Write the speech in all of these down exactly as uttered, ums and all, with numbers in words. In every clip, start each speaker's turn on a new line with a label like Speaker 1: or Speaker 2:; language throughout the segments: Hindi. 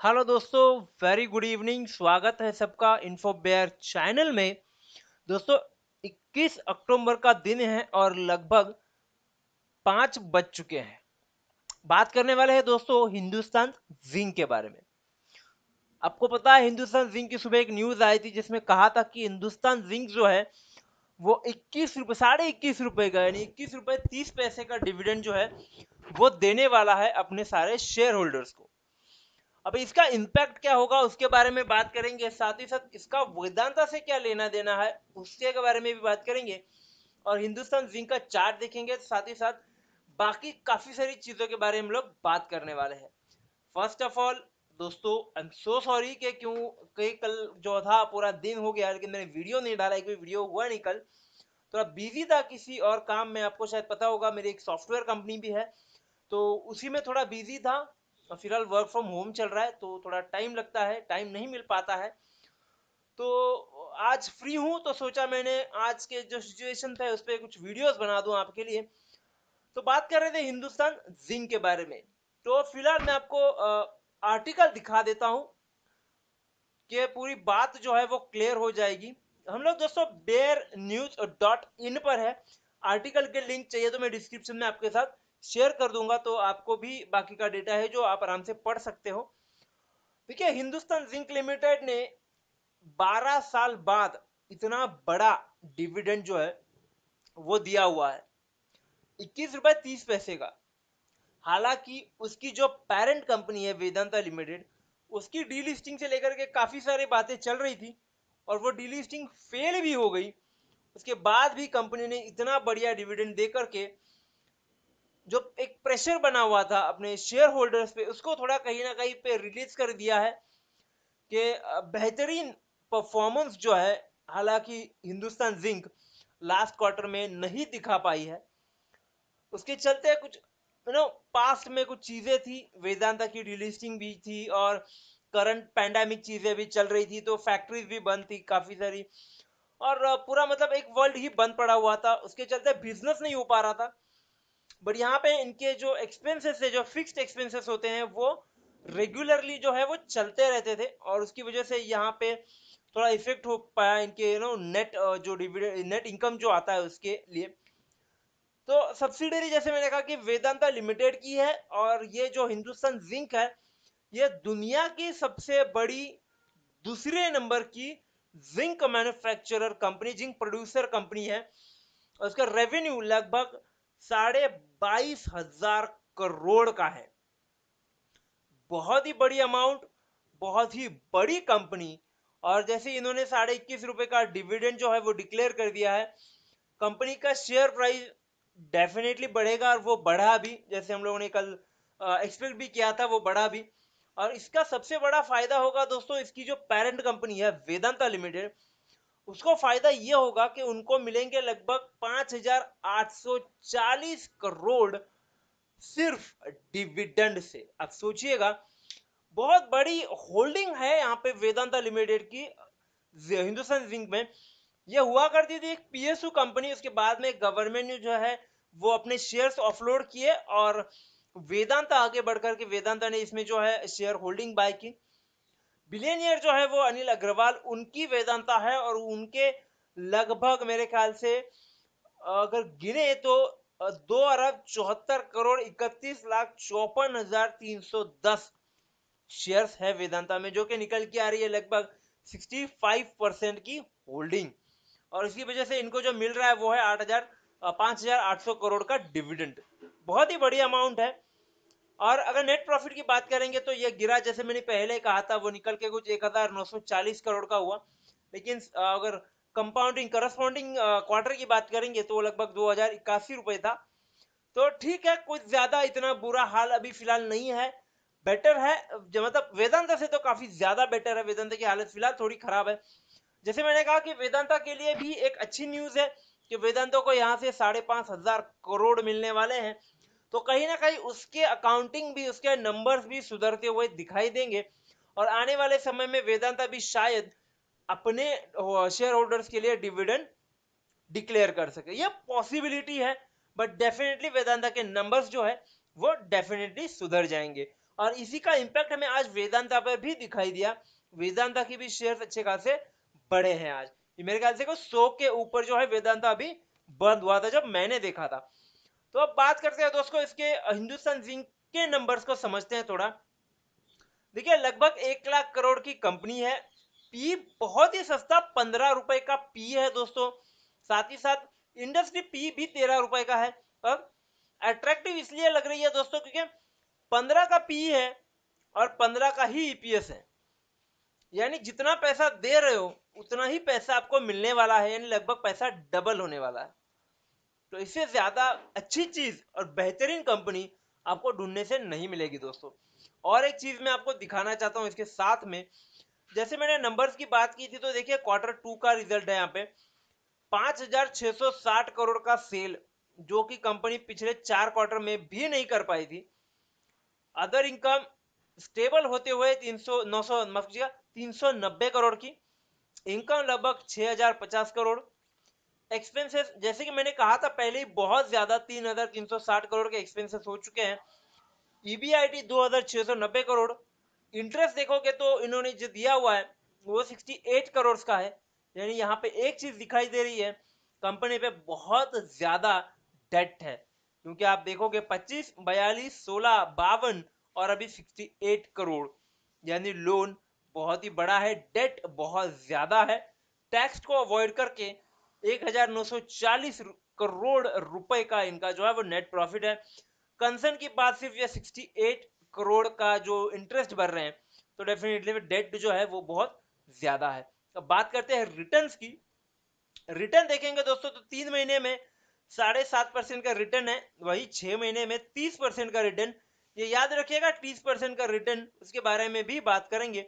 Speaker 1: हेलो दोस्तों, वेरी गुड इवनिंग। स्वागत है सबका इन्फो बेयर चैनल में। दोस्तों, इक्कीस अक्टूबर का दिन है और लगभग पाँच बज चुके हैं। बात करने वाले हैं दोस्तों हिंदुस्तान जिंक के बारे में। आपको पता है हिंदुस्तान जिंक की सुबह एक न्यूज आई थी जिसमें कहा था कि हिंदुस्तान जिंक जो है वो इक्कीस रुपए साढ़े इक्कीस रुपए का यानी इक्कीस रुपए तीस पैसे का डिविडेंड जो है वो देने वाला है अपने सारे शेयर होल्डर्स को। अब इसका इम्पैक्ट क्या होगा उसके बारे में बात करेंगे, साथ ही साथ इसका वेदांता से क्या लेना देना है उसके बारे में भी बात करेंगे और हिंदुस्तान जिंक का चार्ट देखेंगे। साथ ही साथ बाकी काफी सारी चीजों के बारे में हम लोग बात करने वाले हैं। फर्स्ट ऑफ ऑल दोस्तों, आई एम सो सॉरी कि क्यों कई कल जो था पूरा दिन हो गया लेकिन मैंने वीडियो नहीं डाला, कोई वीडियो हुआ नहीं कल। थोड़ा बिजी था किसी और काम में, आपको शायद पता होगा मेरी एक सॉफ्टवेयर कंपनी भी है तो उसी में थोड़ा बिजी था। और फिलहाल वर्क फ्रॉम होम चल रहा है तो थोड़ा टाइम लगता है, टाइम नहीं मिल पाता है। तो आज फ्री हूं तो सोचा मैंने आज के जो सिचुएशन था उस पर कुछ वीडियोस बना दूं आपके लिए। तो बात कर रहे थे हिंदुस्तान जिंक के बारे में। तो फिलहाल मैं आपको आर्टिकल दिखा देता हूं कि पूरी बात जो है वो क्लियर हो जाएगी। हम लोग दोस्तों बेयर न्यूज डॉट इन पर है। आर्टिकल के लिंक चाहिए तो मैं डिस्क्रिप्शन में आपके साथ शेयर कर दूंगा, तो आपको भी बाकी का डेटा है जो आप आराम से पढ़ सकते हो। देखिए, हिंदुस्तान जिंक लिमिटेड ने बारह साल बाद इतना बड़ा डिविडेंड जो है वो दिया हुआ है, इक्कीस रुपए तीस पैसे का। हालांकि उसकी जो पेरेंट कंपनी है वेदांता लिमिटेड, उसकी डीलिस्टिंग से लेकर के काफी सारी बातें चल रही थी और वो डीलिस्टिंग फेल भी हो गई। उसके बाद भी कंपनी ने इतना बढ़िया डिविडेंड दे करके जो एक प्रेशर बना हुआ था अपने शेयर होल्डर्स पे उसको थोड़ा कहीं ना कहीं पे रिलीज कर दिया है कि बेहतरीन परफॉर्मेंस जो है। हालांकि हिंदुस्तान जिंक लास्ट क्वार्टर में नहीं दिखा पाई है, उसके चलते कुछ यू नो पास्ट में कुछ चीजें थी, वेदांता की डिलिस्टिंग भी थी और करंट पैंडेमिक चीजें भी चल रही थी तो फैक्ट्रीज भी बंद थी काफी सारी और पूरा मतलब एक वर्ल्ड ही बंद पड़ा हुआ था, उसके चलते बिजनेस नहीं हो पा रहा था। बट यहाँ पे इनके जो एक्सपेंसेस है, जो फिक्स्ड एक्सपेंसेस होते हैं वो रेगुलरली जो है वो चलते रहते थे और उसकी वजह से यहाँ पे थोड़ा इफेक्ट हो पाया इनके यू नो नेट जो डिविडेंड नेट इनकम जो आता है उसके लिए। तो सब्सिडरी जैसे मैंने कहा कि वेदांता लिमिटेड की है और ये जो हिंदुस्तान जिंक है ये दुनिया की सबसे बड़ी दूसरे नंबर की zinc manufacturer company, zinc producer company है। और उसका रेवेन्यू लगभग साढ़े बाईस हजार करोड़ का है। बहुत ही बड़ी अमाउंट, बहुत ही बड़ी कंपनी। और जैसे इन्होंने साढ़े इक्कीस रुपए का डिविडेंड जो है वो डिक्लेयर कर दिया है, कंपनी का शेयर प्राइस डेफिनेटली बढ़ेगा और वो बढ़ा भी, जैसे हम लोगों ने कल एक्सपेक्ट भी किया था वो बढ़ा भी। और इसका सबसे बड़ा फायदा होगा दोस्तों, इसकी जो पेरेंट कंपनी है वेदांता लिमिटेड, उसको फायदा ये होगा कि उनको मिलेंगे लगभग पांच हजार आठ सौ चालीस करोड़ सिर्फ डिविडेंड से। अब सोचिएगा, बहुत बड़ी होल्डिंग है यहाँ पे वेदांता लिमिटेड की हिंदुस्तान जिंक में। ये हुआ करती थी एक पीएसयू कंपनी, उसके बाद में गवर्नमेंट ने जो है वो अपने शेयर्स ऑफलोड किए और वेदांता आगे बढ़कर के वेदांता ने इसमें जो है शेयर होल्डिंग बाय की। बिलियनियर जो है वो अनिल अग्रवाल, उनकी वेदांता है और उनके लगभग मेरे ख्याल से अगर गिने तो दो अरब चौहत्तर करोड़ इकतीस लाख चौपन हजार तीन सौ दस शेयर्स है वेदांता में, जो कि निकल के आ रही है लगभग पैंसठ परसेंट की होल्डिंग। और इसकी वजह से इनको जो मिल रहा है वो है आठ हजार पांच हजार आठ सौ करोड़ का डिविडेंड। बहुत ही बड़ी अमाउंट है। और अगर नेट प्रॉफिट की बात करेंगे तो ये गिरा, जैसे मैंने पहले कहा था, वो निकल के कुछ एक हजार नौ सौ चालीस करोड़ का हुआ। लेकिन अगर कंपाउंडिंग करस्पॉन्डिंग क्वार्टर की बात करेंगे तो वो लगभग दो हजार इक्यासी रुपए था। तो ठीक है, कुछ ज्यादा इतना बुरा हाल अभी फिलहाल नहीं है, बेटर है। मतलब वेदांता से तो काफी ज्यादा बेटर है, वेदांता की हालत फिलहाल थोड़ी खराब है। जैसे मैंने कहा कि वेदांता के लिए भी एक अच्छी न्यूज है कि वेदांता को यहाँ से साढ़े पांच हजार करोड़ मिलने वाले हैं, तो कहीं ना कहीं उसके अकाउंटिंग भी, उसके नंबर्स भी सुधरते हुए दिखाई देंगे और आने वाले समय में वेदांता भी शायद अपने शेयर होल्डर्स के लिए डिविडेंड डिक्लेयर कर सके, यह पॉसिबिलिटी है। बट डेफिनेटली वेदांता के नंबर्स जो है वो डेफिनेटली सुधर जाएंगे। और इसी का इम्पैक्ट हमें आज वेदांता पर भी दिखाई दिया। वेदांता की भी शेयर अच्छे खासे बढ़े हैं आज। मेरे ख्याल से सौ के ऊपर जो है वेदांता अभी बंद हुआ था जब मैंने देखा था। तो अब बात करते हैं दोस्तों इसके हिंदुस्तान जिंक के नंबर्स को समझते हैं थोड़ा। देखिए लगभग एक लाख करोड़ की कंपनी है, पी बहुत ही सस्ता पंद्रह रुपए का पी है दोस्तों। साथ ही साथ इंडस्ट्री पी भी तेरह रुपए का है। अब अट्रैक्टिव इसलिए लग रही है दोस्तों क्योंकि पंद्रह का पी है और पंद्रह का ही ईपीएस है, यानी जितना पैसा दे रहे हो उतना ही पैसा आपको मिलने वाला है, यानी लगभग पैसा डबल होने वाला है। तो इससे ज्यादा अच्छी चीज और बेहतरीन कंपनी आपको ढूंढने से नहीं मिलेगी दोस्तों। और एक चीज मैं आपको दिखाना चाहता हूं इसके साथ में, जैसे मैंने नंबर्स की बात की थी तो देखिए क्वार्टर टू का रिजल्ट है यहाँ पे पांच हजार छह सौ साठ करोड़ का सेल, जो कि कंपनी पिछले चार क्वार्टर में भी नहीं कर पाई थी। अदर इनकम स्टेबल होते हुए तीन सौ नौ सौ माफ कीजिएगा तीन सौ नब्बे करोड़ की, इनकम लगभग छह हजार पचास करोड़। एक्सपेंसेस जैसे कि मैंने कहा था पहले ही बहुत ज्यादा तीन हजार तीन सौ साठ करोड़ के एक्सपेंसेस हो चुके हैं। ईबीआईटी दो हजार छह सौ नब्बे करोड़। इंटरेस्ट देखोगे तो इन्होंने जो दिया हुआ है वो अड़सठ करोड़ का है, यानी यहाँ पे एक चीज दिखाई दे रही है, कंपनी पे बहुत ज्यादा डेट है। क्योंकि आप देखोगे पच्चीस बयालीस सोलह बावन और अभी अड़सठ करोड़, यानी लोन बहुत ही बड़ा है, डेट बहुत ज्यादा है। टैक्स को अवॉइड करके एक हजार नौ सौ चालीस करोड़ रुपए का इनका जो है वो नेट प्रॉफिट है। कंसर्न की बात सिर्फ ये अड़सठ करोड़ का जो इंटरेस्ट भर रहे हैं, तो डेफिनेटली डेट जो है वो बहुत ज्यादा है। अब बात करते हैं रिटर्न्स की। रिटर्न देखेंगे दोस्तों तो तीन महीने में साढ़े सात परसेंट का रिटर्न है, वही छह महीने में तीस परसेंट का रिटर्न। ये याद रखिएगा तीस परसेंट का रिटर्न, उसके बारे में भी बात करेंगे।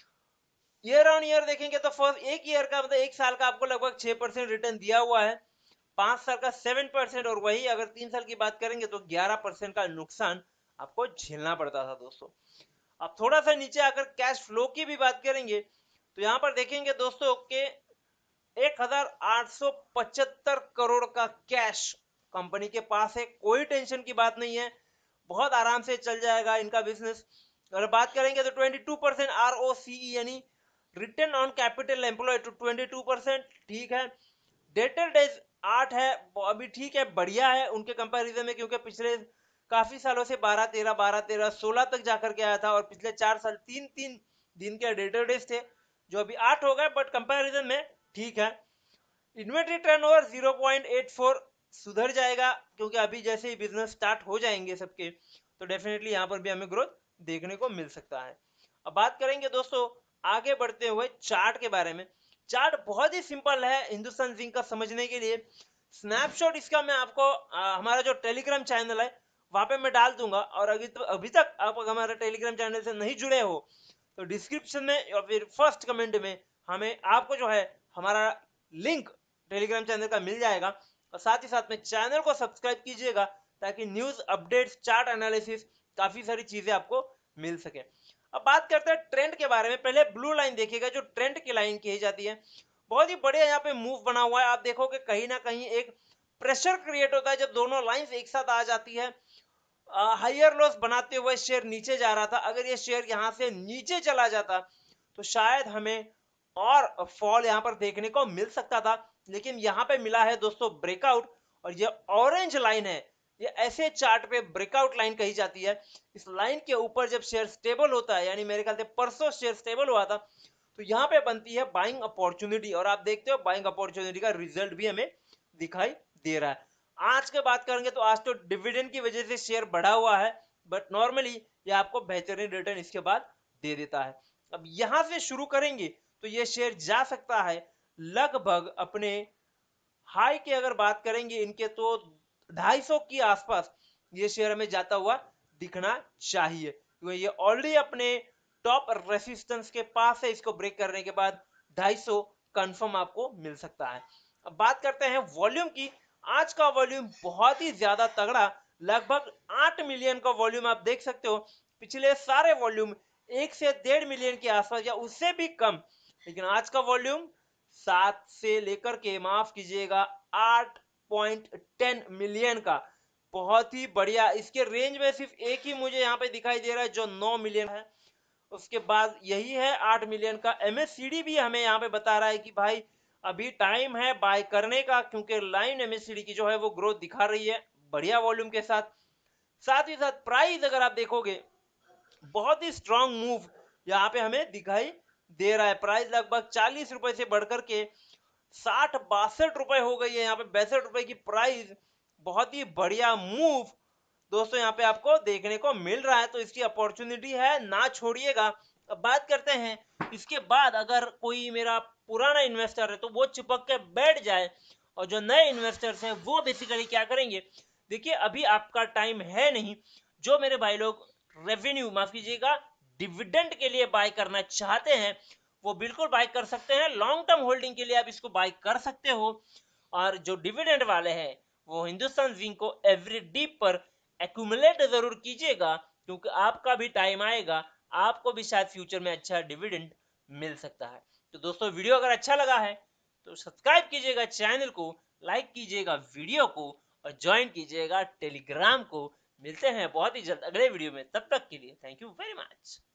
Speaker 1: ईयर ऑन ईयर देखेंगे तो फर्स्ट एक ईयर का मतलब एक साल का आपको लगभग छह परसेंट रिटर्न दिया हुआ है, पांच साल का सेवन परसेंट, और वही अगर तीन साल की बात करेंगे तो ग्यारह परसेंट का नुकसान आपको झेलना पड़ता था दोस्तों। अब थोड़ा सा नीचे आकर कैश फ्लो की भी बात करेंगे तो यहां पर देखेंगे दोस्तों के एक हजार आठ सौ पचहत्तर करोड़ का कैश कंपनी के पास है, कोई टेंशन की बात नहीं है, बहुत आराम से चल जाएगा इनका बिजनेस। अगर बात करेंगे तो बाईस परसेंट आरओसीई यानी return on capital employ to बाईस परसेंट, ठीक है। डेटर डेज आठ है, अभी ठीक है, बढ़िया है उनके कंपैरिजन में, क्योंकि पिछले काफी सालों से बारह तेरह बारह तेरह सोलह तक जाकर के आया था, और पिछले चार साल तीन तीन दिन के डेटर डेज थे जो अभी आठ हो गए, बट कंपैरिजन में ठीक है। Inventory turnover zero point eight four सुधर जाएगा, क्योंकि अभी जैसे ही बिजनेस स्टार्ट हो जाएंगे सबके, तो डेफिनेटली यहाँ पर भी हमें ग्रोथ देखने को मिल सकता है। अब बात करेंगे दोस्तों आगे बढ़ते हुए चार्ट के बारे में। चार्ट बहुत ही सिंपल है हिंदुस्तान जिंक का समझने के लिए। स्नैपशॉट इसका मैं आपको आ, हमारा जो टेलीग्राम चैनल है वहां पे मैं डाल दूंगा, और अभी तो अभी तक आप हमारे टेलीग्राम चैनल से नहीं जुड़े हो तो डिस्क्रिप्शन में या फिर फर्स्ट कमेंट में हमें आपको जो है हमारा लिंक टेलीग्राम चैनल का मिल जाएगा, और साथ ही साथ में चैनल को सब्सक्राइब कीजिएगा ताकि न्यूज अपडेट्स चार्ट एनालिसिस काफी सारी चीजें आपको मिल सके। अब बात करते हैं ट्रेंड के बारे में। पहले ब्लू लाइन देखिएगा जो ट्रेंड की लाइन कही जाती है, बहुत ही बढ़िया यहाँ पे मूव बना हुआ है। आप देखोगे कहीं ना कहीं एक प्रेशर क्रिएट होता है जब दोनों लाइंस एक साथ आ जाती है। हायर लॉस बनाते हुए शेयर नीचे जा रहा था, अगर ये शेयर यहाँ से नीचे चला जाता तो शायद हमें और फॉल यहाँ पर देखने को मिल सकता था, लेकिन यहाँ पे मिला है दोस्तों ब्रेकआउट, और ये ऑरेंज लाइन है, ये ऐसे चार्ट पे ब्रेकआउट लाइन कही जाती है। इस लाइन के ऊपर जब शेयर स्टेबल होता है, यानी मेरे ख्याल से परसों शेयर स्टेबल हुआ था, तो यहाँ पे बनती है बाइंग अपॉर्चुनिटी, और आप देखते हो बाइंग अपॉर्चुनिटी का रिजल्ट भी हमें दिखाई दे रहा है। आज के बात करेंगे तो आज तो डिविडेंड की वजह से शेयर बढ़ा हुआ है, बट नॉर्मली ये आपको बेहतरीन रिटर्न इसके बाद दे देता है। अब यहां से शुरू करेंगे तो ये शेयर जा सकता है लगभग अपने हाई की अगर बात करेंगे इनके तो ढाई सौ के आसपास ये शेयर हमें जाता हुआ दिखना चाहिए, क्योंकि ये ऑलरेडी अपने टॉप रेसिस्टेंस के पास है, इसको ब्रेक करने के बाद ढाई सौ कंफर्म आपको मिल सकता है। अब बात करते हैं वॉल्यूम की। आज का वॉल्यूम बहुत ही ज्यादा तगड़ा, लगभग आठ मिलियन का वॉल्यूम आप देख सकते हो। पिछले सारे वॉल्यूम एक से डेढ़ मिलियन के आसपास या उससे भी कम, लेकिन आज का वॉल्यूम सात से लेकर के माफ कीजिएगा आठ पॉइंट टेन मिलियन का बहुत ही बढ़िया। इसके रेंज में सिर्फ एक ही मुझे यहाँ पे दिखाई दे रहा है जो नौ मिलियन है। उसके बाद यही है आठ मिलियन का। एमएससीडी भी हमें यहाँ पे बता रहा है कि भाई अभी टाइम है बाय करने का, क्योंकि लाइन एमएससीडी की जो है वो ग्रोथ दिखा रही है बढ़िया वॉल्यूम के साथ। साथ ही साथ प्राइस अगर आप देखोगे बहुत ही स्ट्रांग मूव यहाँ पे हमें दिखाई दे रहा है। प्राइस लगभग चालीस रुपए से बढ़कर के साठ बासठ रुपए हो गई है, यहाँ पे बैसठ रुपए की प्राइस। बहुत ही बढ़िया मूव दोस्तों यहाँ पे आपको देखने को मिल रहा है, तो इसकी अपॉर्चुनिटी है, ना छोड़िएगा। अब बात करते हैं इसके बाद, अगर कोई मेरा पुराना इन्वेस्टर है तो वो चिपक के बैठ जाए, और जो नए इन्वेस्टर्स हैं वो बेसिकली क्या करेंगे। देखिए अभी आपका टाइम है नहीं। जो मेरे भाई लोग रेवेन्यू माफ कीजिएगा डिविडेंड के लिए बाय करना चाहते हैं वो बिल्कुल बाय कर सकते हैं। लॉन्ग टर्म होल्डिंग के लिए आप इसको बाय कर सकते हो। और जो डिविडेंड वाले हैं वो हिंदुस्तान जिंक को एवरी डीप पर एक्यूमुलेट जरूर कीजिएगा, क्योंकि आपका भी टाइम आएगा, आपको भी शायद फ्यूचर में अच्छा डिविडेंड मिल सकता है। तो दोस्तों वीडियो अगर अच्छा लगा है तो सब्सक्राइब कीजिएगा चैनल को, लाइक कीजिएगा वीडियो को, और ज्वाइन कीजिएगा टेलीग्राम को। मिलते हैं बहुत ही जल्द अगले वीडियो में, तब तक के लिए थैंक यू वेरी मच।